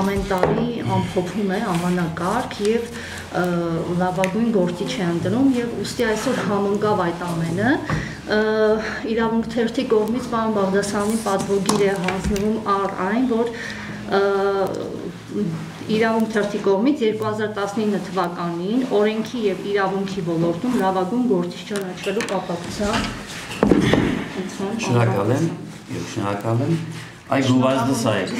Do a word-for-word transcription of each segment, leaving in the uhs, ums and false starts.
ամեն տարի ամփոփում է անվանակարգ եւ լավագույն գործիչ է ընտրում եւ ուստի այսօր համընկավ այդ ամենը իրավունք թերթի կողմից պարոն Բաղդասարյանի պատվոգիր է հանձնվում առ այն, որ իրավունք թերթի կողմից երկու հազար տասնինը թվականին օրենքի եւ իրավունքի ոլորտում լավագույն գործիչ ճանաչվելու կապակցությամբ Շնորհակալ եմ, շնորհակալ եմ, այ գովազդը սա է։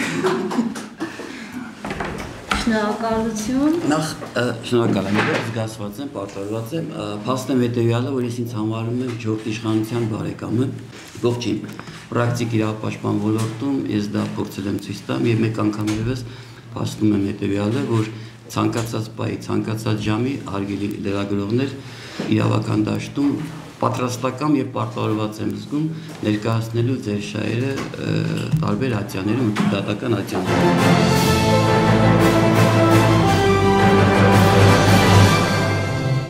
Շնորհակալություն։ Նախ շնորհակալ եմ, ես զգացված եմ, պարտավորված եմ, փաստեմ հետևյալը, որ ես ինձ համարում եմ հաջորդ իշխանության բարեկամը, ողջին, պրակտիկ իրավապաշտպան ոլորտում ես դա փորձել եմ ցույց տամ եւ մեկ անգամ եւս փաստում եմ հետևյալը, որ ցանկացած պահի, ցանկացած ժամի հարգելի լրագրողներ իրավական դաշտում պատրաստական եւ պարտավորված եմ զգում ներկայացնելու ձեր շահերը տարբեր ատյաններում, դատական ատյաններում։